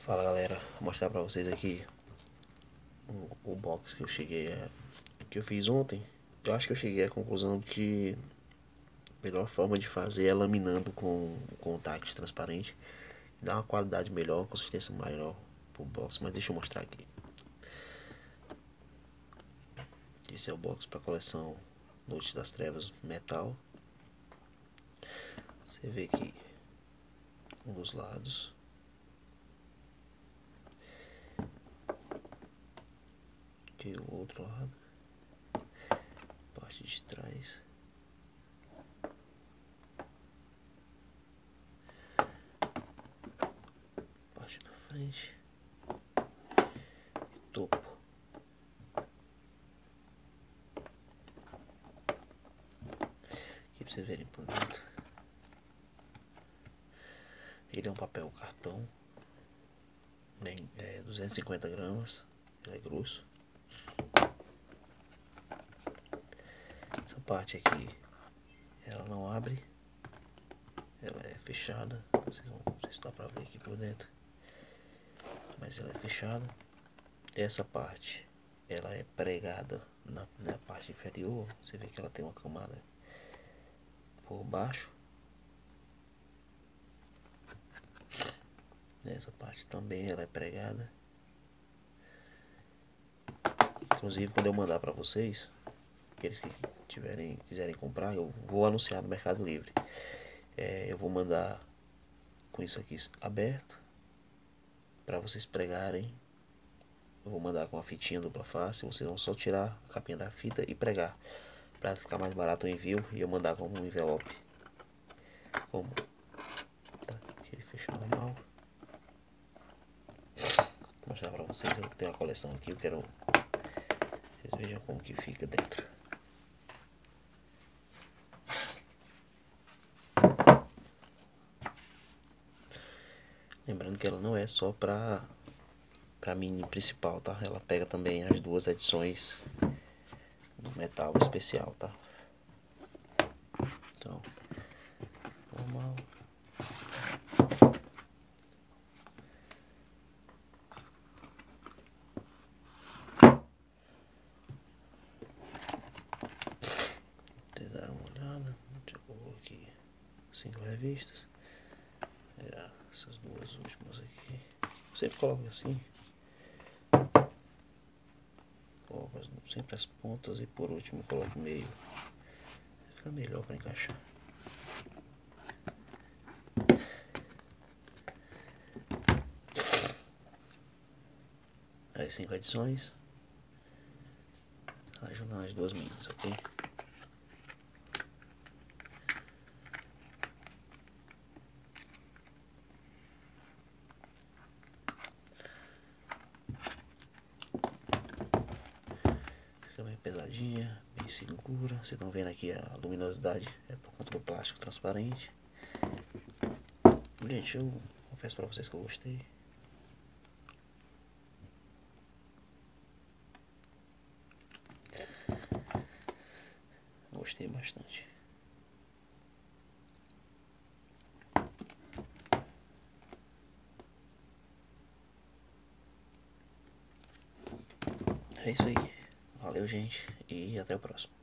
Fala galera, vou mostrar pra vocês aqui o box que eu cheguei que eu fiz ontem. Eu acho que eu cheguei à conclusão de que a melhor forma de fazer é laminando com tax transparente. Dá uma qualidade melhor, uma consistência maior pro box, mas deixa eu mostrar aqui. Esse é o box para coleção Noite das Trevas Metal. Você vê aqui um dos lados. Aqui o outro lado. Parte de trás. Parte da frente. Topo. Aqui pra vocês verem por dentro. Ele é um papel cartão, 250 gramas, ele é grosso. Essa parte aqui, ela não abre, ela é fechada, não sei se dá pra ver aqui por dentro, mas ela é fechada. Essa parte, ela é pregada na parte inferior, você vê que ela tem uma camada por baixo. Essa parte também ela é pregada. Inclusive quando eu mandar pra vocês, aqueles que quiserem comprar, eu vou anunciar no Mercado Livre. Eu vou mandar com isso aqui aberto para vocês pregarem. Eu vou mandar com a fitinha dupla face. Vocês vão só tirar a capinha da fita e pregar, para ficar mais barato o envio. E eu mandar como um envelope, como tá aqui, ele fecha normal. Vou mostrar para vocês. Eu tenho uma coleção aqui, eu quero que vocês vejam como que fica dentro. Lembrando que ela não é só pra mini principal, tá? Ela pega também as duas edições do metal especial, tá? Então, normal. Vocês deram uma olhada. Deixa eu colocar aqui 5 revistas. Essas duas últimas aqui. Sempre coloco assim. Coloco sempre as pontas e por último coloco o meio. Fica melhor para encaixar. As 5 adições ajudando as duas minis, ok? Fica bem pesadinha, bem segura. Vocês estão vendo aqui a luminosidade, é por conta do plástico transparente. Gente, eu confesso pra vocês que eu gostei. Gostei bastante. É isso aí. Valeu, gente, e até o próximo.